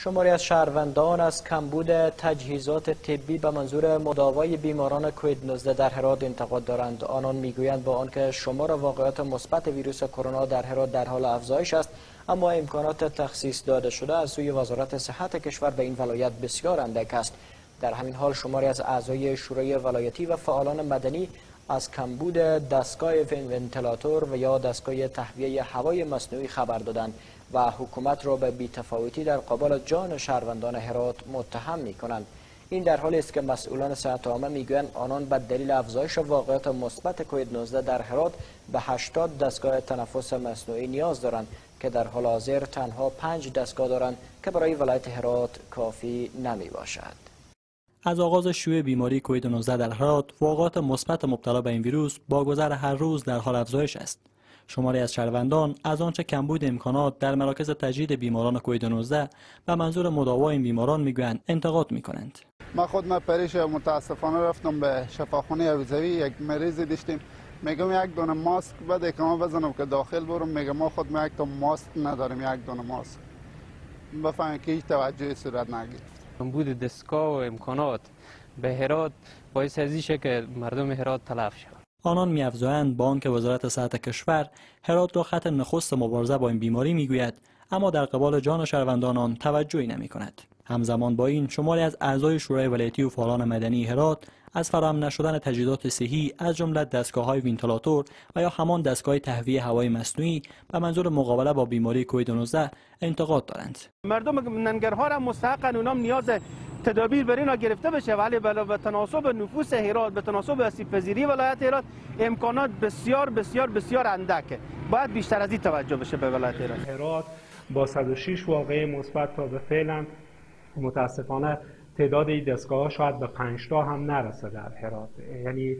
شماری از شهروندان از کمبود تجهیزات طبی به منظور مداوای بیماران کووید 19 در هرات انتقاد دارند. آنان میگویند با آنکه شمار واقعات مثبت ویروس کرونا در هرات در حال افزایش است، اما امکانات تخصیص داده شده از سوی وزارت صحت کشور به این ولایت بسیار اندک است. در همین حال شماری از اعضای شورای ولایتی و فعالان مدنی از کمبود دستگاه ونتیلاتور و یا دستگاه تهویه هوای مصنوعی خبر دادند و حکومت را به بی‌تفاوتی در قبال جان شهروندان هرات متهم می‌کنند. این در حالی است که مسئولان صحت عامه میگویند آنان به دلیل افزایش واقعات مثبت کووید 19 در هرات به 80 دستگاه تنفس مصنوعی نیاز دارند که در حال حاضر تنها 5 دستگاه دارند که برای ولایت هرات کافی نمیباشد. از آغاز شیوع بیماری کووید 19 در هرات، واقعات مثبت مبتلا به این ویروس با گذر هر روز در حال افزایش است. شماری از شهروندان از آنچه کمبود امکانات در مراکز تجدید بیماران کووید 19 به منظور مداوای این بیماران میگویند انتقاد میکنند. ما خود پریش متاسفانه رفتم به شفاخانه عوضوی، یک مریضی داشتیم، میگم یک دونه ماسک بده که ما بزنم که داخل برم، میگم ما خود یک تا ماسک نداریم، یک دونه ماسک. بفهمید که هیچ توجهی صورت نگرفت. کمبود دستگاه و امکانات به هرات باعث ازیشه که مردم هرات تلف شود. آنان می‌افزایند با آنکه وزارت صحت کشور هرات را خط نخست مبارزه با این بیماری میگوید، اما در قبال جان شهروندان آن توجهی نمی‌کند. همزمان با این شماری از اعضای شورای ولایتی و فعالان مدنی هرات از فراهم نشدن تجهیزات صحی از جمله دستگاه‌های ونتیلاتور و یا همان دستگاه تهویه هوای مصنوعی به منظور مقابله با بیماری کووید 19 انتقاد دارند. مردم ننگرهار هم مستحقن، اونام نیاز تدابیر بر اینا گرفته بشه، ولی به تناسب نفوس هرات، به تناسب آسیب پذیری ولایت هرات امکانات بسیار بسیار بسیار اندکه. باید بیشتر از این توجه بشه به ولایت هرات. هرات با 106 واقعه مثبت تا به فعلا متاسفانه تعداد این دستگاه شاید به 5 تا هم نرسه در هرات. یعنی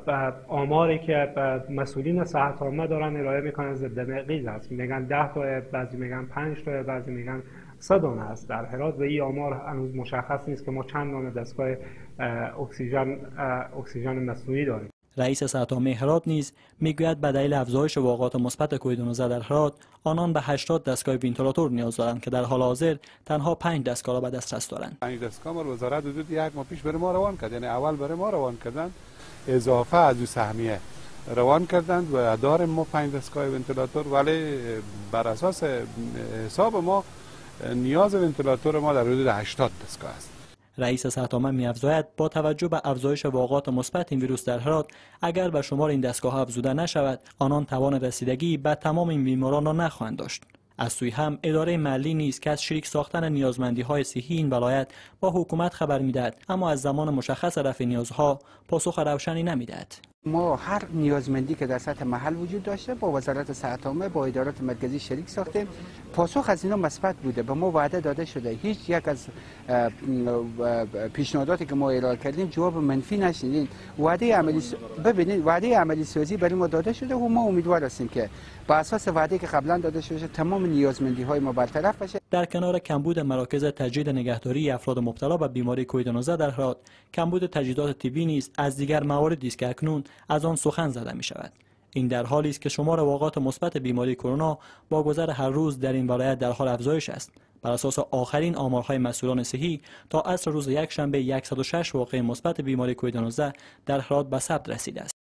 آماری که مسئولین صحت عامه دارن ارائه میکنن ضد نقیض است. میگن 10 تا، بعضی میگن 5 تا، بعضی میگن 100 دانه است در هرات و این آمار هنوز مشخص نیست که ما چند دانه دستگاه اکسیژن مصنوعی داریم. رئیس صحت عامه هرات نیز میگوید به دلیل افزایش واقعات مثبت کووید 19 در هرات آنان به 80 دستگاه ونتیلاتور نیاز دارند که در حال حاضر تنها 5 دستگاه را به دسترس دارند. 5 دستگاه ما وزارت حدود یک ماه پیش برای ما روان کرد، یعنی اول برای ما روان کردن، اضافه از اون سهمیه روان کردند و داریم ما 5 دستگاه ونتیلاتور، ولی بر اساس حساب ما نیاز ونتیلاتور ما در حدود 80 دستگاه است. رئیس صحت عامه می‌افزاید با توجه به افزایش واقعات مثبت این ویروس در هرات، اگر به شمار این دستگاه افزوده نشود، آنان توان رسیدگی به تمام این بیماران را نخواهند داشت. از سوی هم اداره محلی نیز که از شریک ساختن نیازمندی‌های صحی این ولایت با حکومت خبر می‌دهد، اما از زمان مشخص رفع نیازها پاسخ روشنی نمی‌دهد. ما هر نیازمندی که در سطح محل وجود داشته با وزارت صحت عامه با ادارات مرکزی شریک ساختیم. پاسخ از اینا مثبت بوده، به ما وعده داده شده. هیچ یک از پیشنهاداتی که ما ارائه کردیم جواب منفی نشنیدیم. وعده عملی سازی برای ما داده شده و ما امیدوار هستیم که با اساس وعده که قبلا داده شده تمام نیازمندی های ما برطرف بشه. در کنار کمبود مراکز تجدید نگهداری افراد مبتلا به بیماری کووید 19 در هرات، کمبود تجهیزات طبی نیز از دیگر مواردی است که اکنون از آن سخن زده می شود. این در حالی است که شمار واقعات مثبت بیماری کرونا با گذر هر روز در این ولایت در حال افزایش است. بر اساس آخرین آمارهای مسئولان صحی تا عصر روز یکشنبه 106 واقعه مثبت بیماری کووید 19 در هرات به ثبت رسیده است.